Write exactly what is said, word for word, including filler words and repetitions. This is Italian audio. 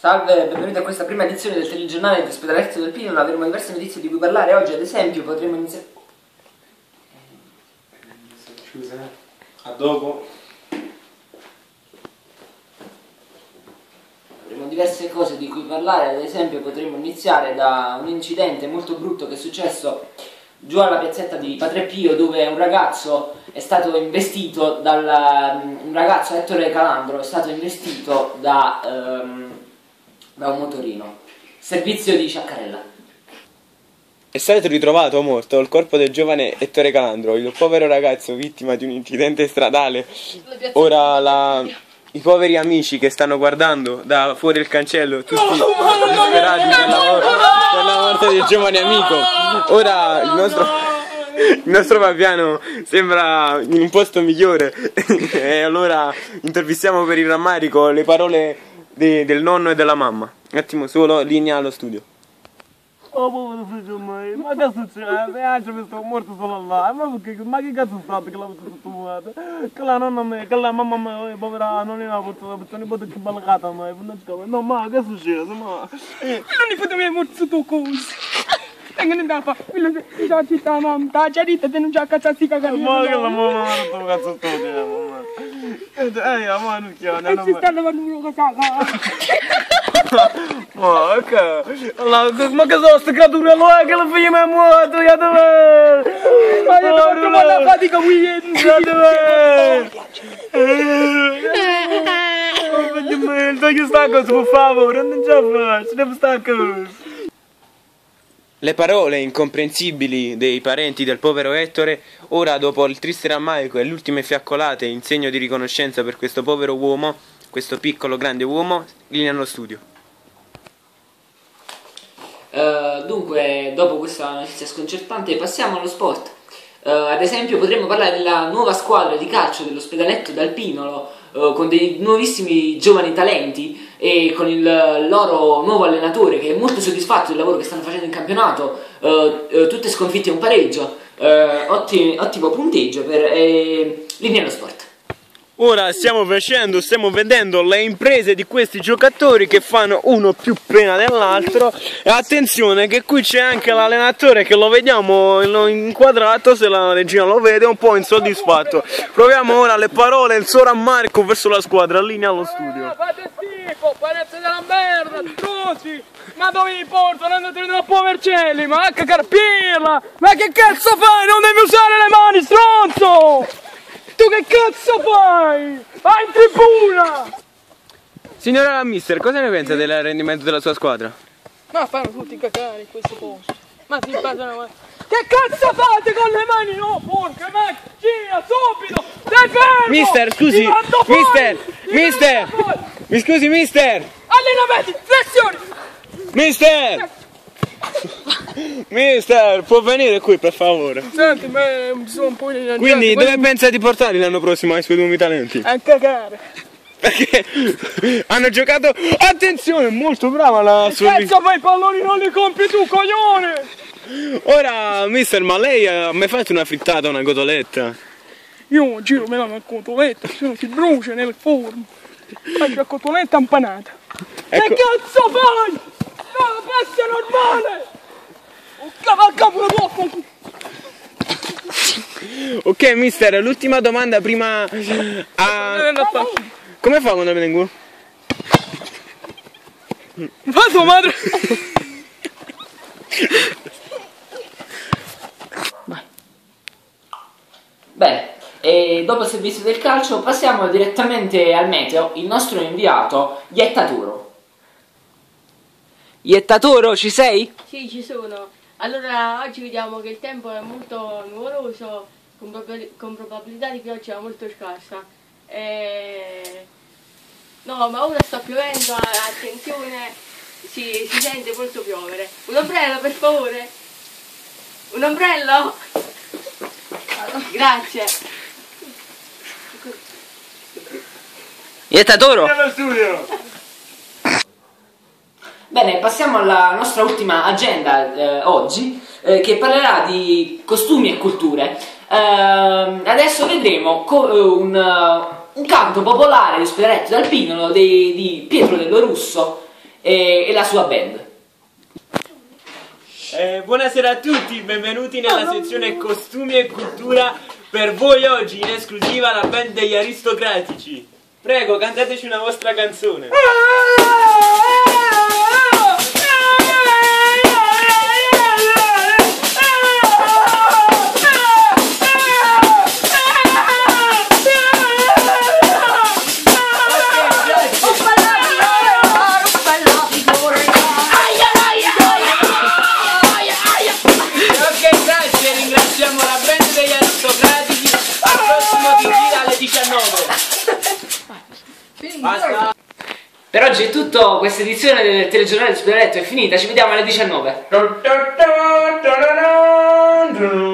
Salve, benvenuti a questa prima edizione del telegiornale di Ospedaletto del Pinolo. Avremo diverse notizie di cui parlare oggi, ad esempio potremo iniziare... Scusa, a dopo. Avremo diverse cose di cui parlare, ad esempio potremo iniziare da un incidente molto brutto che è successo giù alla piazzetta di Padre Pio, dove un ragazzo è stato investito dal... un ragazzo, Ettore Calandro, è stato investito da... Um, da un motorino, servizio di Ciaccarella. È stato ritrovato morto il corpo del giovane Ettore Calandro, il povero ragazzo vittima di un incidente stradale. Ora la... i poveri amici che stanno guardando da fuori il cancello, tutti disperati per la, per la morte del giovane amico. Ora il nostro, il nostro Fabiano sembra in un posto migliore e allora intervistiamo per il rammarico le parole De, del nonno e della mamma. Un attimo solo, linea allo studio. Oh povero figlio mio, ma che succede? Anche mi sto morto solo là, ma che, ma che cazzo è stato che l'avete fatto? Che la nonna mia, che la mamma mia, povera non ne ha avuto, perché non potete balcata mai, no ma che succede? Ma... Non ne potete morto tu così. Tengo ne dava, mi già città mamma, ta già dite te non già cazzo cagare. Ma che la mamma non cazzo sto mamma. Eh, la mamma non chiama, non si sta lavando una casaca. Ma ok, ma che sono queste creature là che la figlia mi è morta, io dove? Ma io devo trovare la fatica qui, io dove? Oh, figlio mio, togli sta cosa per favore, non ce la faccio, devo stare cosa. Le parole incomprensibili dei parenti del povero Ettore, ora dopo il triste rammarico e le ultime fiaccolate in segno di riconoscenza per questo povero uomo, questo piccolo grande uomo, linea allo studio. Uh, dunque, dopo questa notizia sconcertante passiamo allo sport. Uh, ad esempio potremmo parlare della nuova squadra di calcio dell'Ospedaletto dal Pinolo, uh, con dei nuovissimi giovani talenti e con il loro nuovo allenatore che è molto soddisfatto del lavoro che stanno facendo in campionato, uh, uh, tutte sconfitte e un pareggio, uh, ottimo, ottimo punteggio per eh, linea allo sport. Ora stiamo facendo, stiamo vedendo le imprese di questi giocatori che fanno uno più pena dell'altro e attenzione che qui c'è anche l'allenatore che lo vediamo inquadrato, se la regina lo vede, un po' insoddisfatto. Proviamo ora le parole, il suo rammarico verso la squadra, linea allo studio. Eh, fate schifo, parete della merda, stronzi! Ma dove vi porto? Non andate a Povercelli, ma anche carpirla! Ma che cazzo fai? Non devi usare le mani, stronzo! Tu che cazzo fai? Vai in tribuna! Signora mister, cosa ne pensa del rendimento della sua squadra? Ma fanno tutti cacare in questo posto. Ma si passano ma... Che cazzo fate con le mani? No, porca macchina, subito! Stai fermo! Mister, scusi! Mister! Mister! Mi scusi, mister! Allenamenti, flessioni! Mister! Mister, può venire qui per favore? Senti, ma sono un po' in Quindi dove pensa di portarli l'anno prossimo ai suoi nuovi talenti? A cagare. Perché hanno giocato... Attenzione, molto brava la sua... Cazzo, ma i palloni non li compri tu, coglione! Ora, mister, ma lei ha mai fatto una frittata, una cotoletta? Io giro me la una cotoletta, se no si brucia nel forno. Faccio la cotoletta impanata. Ecco. Che cazzo fai? No, pasta normale! Cavalca troppo! Ok, mister, l'ultima domanda prima... A... Come fa quando viene in culo? Fa tua madre! Bene, e dopo il servizio del calcio passiamo direttamente al meteo, il nostro inviato Iettatoro. Iettatoro, ci sei? Sì, ci sono. Allora, oggi vediamo che il tempo è molto nuvoloso, con, prob con probabilità di pioggia molto scarsa. E... No, ma ora sta piovendo, attenzione, si, si sente molto piovere. Un ombrello, per favore? Un ombrello? Grazie. Iettatoro! Bene, passiamo alla nostra ultima agenda eh, oggi, eh, che parlerà di costumi e culture. Eh, adesso vedremo un, uh, un canto popolare di Ospedaletto dal Pinolo di, di Pietro Dello Russo e, e la sua band. Eh, buonasera a tutti, benvenuti nella sezione costumi e cultura. Per voi oggi in esclusiva la band degli aristocratici. Prego, cantateci una vostra canzone. Ringraziamo la band degli aristocratici. Al prossimo T G alle diciannove. Basta. Per oggi è tutto, questa edizione del telegiornale di Spiegaletto è finita, ci vediamo alle diciannove.